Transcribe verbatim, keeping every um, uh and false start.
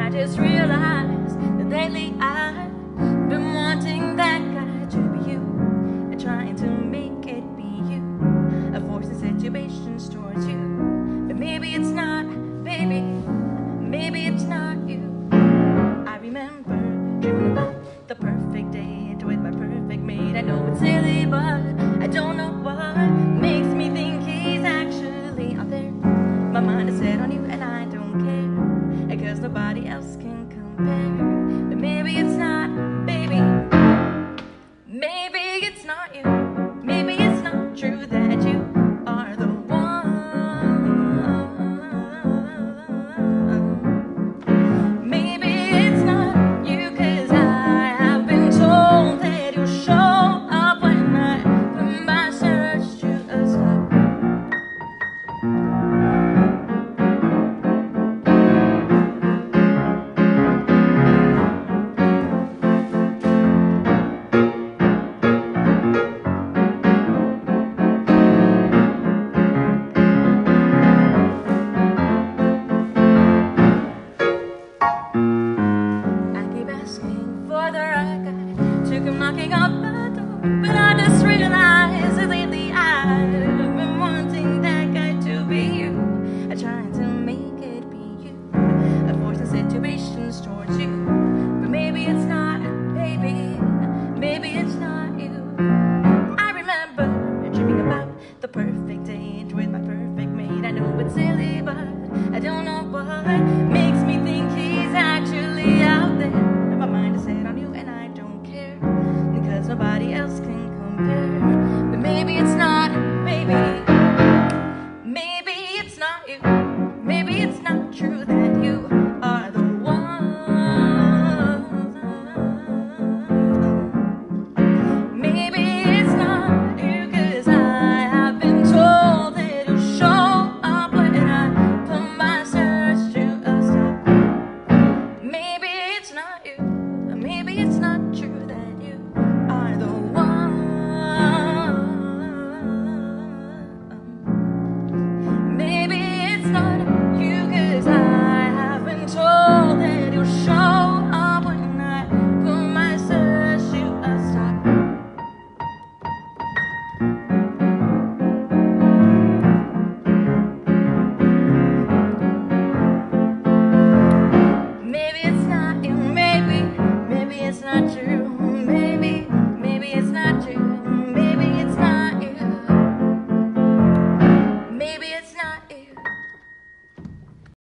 I just realized that lately I've been wanting that guy to be you, and trying to make it be you, a forcing situations towards you. But maybe it's not, baby, maybe it's not you. I remember dreaming about the perfect date with my perfect mate. I know it's silly, but I don't know what makes me think he's actually out there. My mind is set on you and I don't care, because nobody else can compare.